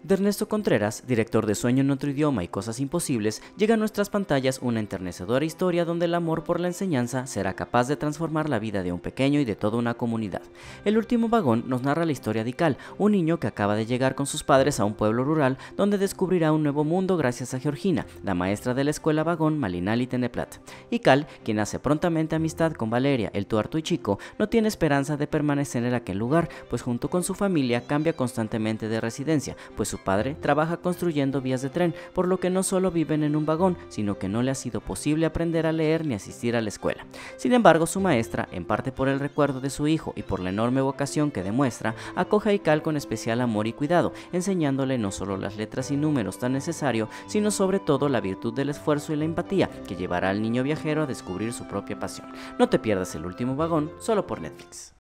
De Ernesto Contreras, director de Sueño en otro idioma y Cosas imposibles, llega a nuestras pantallas una enternecedora historia donde el amor por la enseñanza será capaz de transformar la vida de un pequeño y de toda una comunidad. El último vagón nos narra la historia de Cal, un niño que acaba de llegar con sus padres a un pueblo rural donde descubrirá un nuevo mundo gracias a Georgina, la maestra de la escuela vagón Malinali Teneplat. Y Cal, quien hace prontamente amistad con Valeria, el tuerto y chico, no tiene esperanza de permanecer en aquel lugar, pues junto con su familia cambia constantemente de residencia, pues su padre trabaja construyendo vías de tren, por lo que no solo viven en un vagón, sino que no le ha sido posible aprender a leer ni asistir a la escuela. Sin embargo, su maestra, en parte por el recuerdo de su hijo y por la enorme vocación que demuestra, acoge a Ikal con especial amor y cuidado, enseñándole no solo las letras y números tan necesarios, sino sobre todo la virtud del esfuerzo y la empatía, que llevará al niño viajero a descubrir su propia pasión. No te pierdas El último vagón, solo por Netflix.